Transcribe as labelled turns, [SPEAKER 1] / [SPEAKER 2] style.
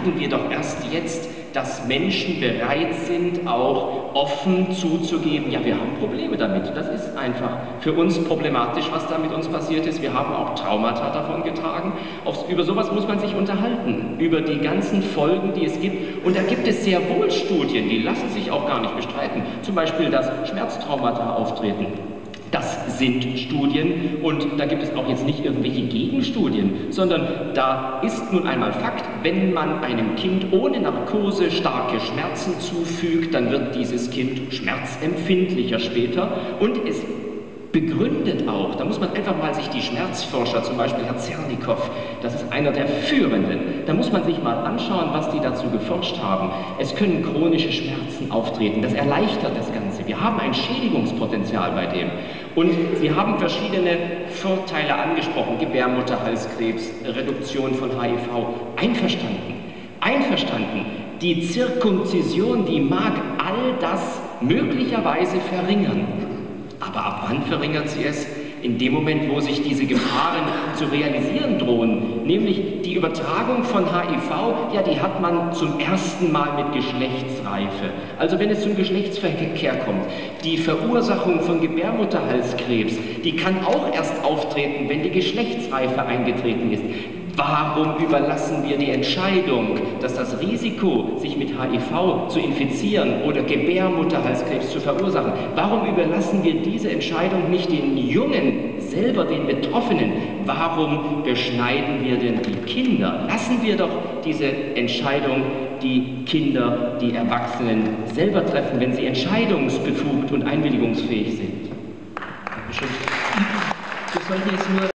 [SPEAKER 1] merken wir doch erst jetzt, dass Menschen bereit sind, auch offen zuzugeben, ja, wir haben Probleme damit. Das ist einfach für uns problematisch, was da mit uns passiert ist. Wir haben auch Traumata davon getragen. Über sowas muss man sich unterhalten, über die ganzen Folgen, die es gibt. Und da gibt es sehr wohl Studien, die lassen sich auch gar nicht bestreiten. Zum Beispiel, dass Schmerztraumata auftreten. Das sind Studien und da gibt es auch jetzt nicht irgendwelche Gegenstudien, sondern da ist nun einmal Fakt, wenn man einem Kind ohne Narkose starke Schmerzen zufügt, dann wird dieses Kind schmerzempfindlicher später und es begründet auch, da muss man einfach mal sich die Schmerzforscher, zum Beispiel Herr Zernikow, das ist einer der Führenden, da muss man sich mal anschauen, was die dazu geforscht haben. Es können chronische Schmerzen auftreten, das erleichtert das Ganze. Wir haben ein Schädigungspotenzial bei dem. Und Sie haben verschiedene Vorteile angesprochen, Gebärmutterhalskrebs, Reduktion von HIV. Einverstanden, einverstanden. Die Zirkumzision, die mag all das möglicherweise verringern. Aber ab wann verringert sie es? In dem Moment, wo sich diese Gefahren zu realisieren drohen, nämlich die Übertragung von HIV, ja, die hat man zum ersten Mal mit Geschlechtsreife. Also wenn es zum Geschlechtsverkehr kommt, die Verursachung von Gebärmutterhalskrebs, die kann auch erst auftreten, wenn die Geschlechtsreife eingetreten ist. Warum überlassen wir die Entscheidung, dass das Risiko, sich mit HIV zu infizieren oder Gebärmutterhalskrebs zu verursachen, warum überlassen wir diese Entscheidung nicht den Jungen, selber den Betroffenen? Warum beschneiden wir denn die Kinder? Lassen wir doch diese Entscheidung die Kinder, die Erwachsenen selber treffen, wenn sie entscheidungsbefugt und einwilligungsfähig sind. Dankeschön.
[SPEAKER 2] Wir sollten jetzt nur